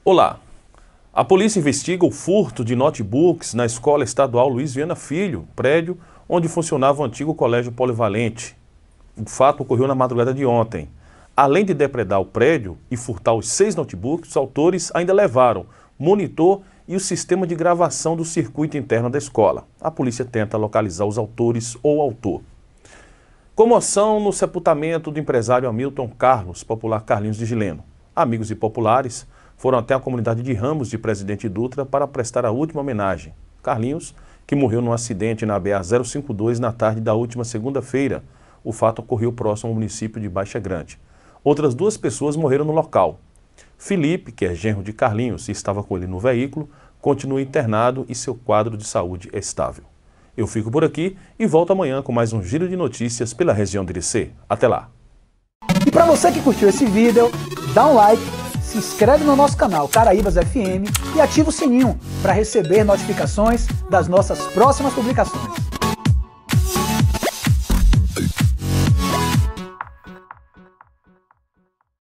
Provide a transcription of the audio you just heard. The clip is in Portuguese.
Olá, a polícia investiga o furto de notebooks na Escola Estadual Luiz Viana Filho, prédio onde funcionava o antigo colégio polivalente. O fato ocorreu na madrugada de ontem. Além de depredar o prédio e furtar os 6 notebooks, os autores ainda levaram monitor e o sistema de gravação do circuito interno da escola. A polícia tenta localizar os autores ou autor. Comoção no sepultamento do empresário Hamilton Carlos, popular Carlinhos de Gileno. Amigos e populares foram até a comunidade de Ramos de Presidente Dutra para prestar a última homenagem. Carlinhos, que morreu num acidente na BA-052 na tarde da última segunda-feira. O fato ocorreu próximo ao município de Baixa Grande. Outras 2 pessoas morreram no local. Felipe, que é genro de Carlinhos e estava com ele no veículo, continua internado e seu quadro de saúde é estável. Eu fico por aqui e volto amanhã com mais um giro de notícias pela região de Irecê. Até lá! E para você que curtiu esse vídeo, dá um like, se inscreve no nosso canal Caraíbas FM e ativa o sininho para receber notificações das nossas próximas publicações.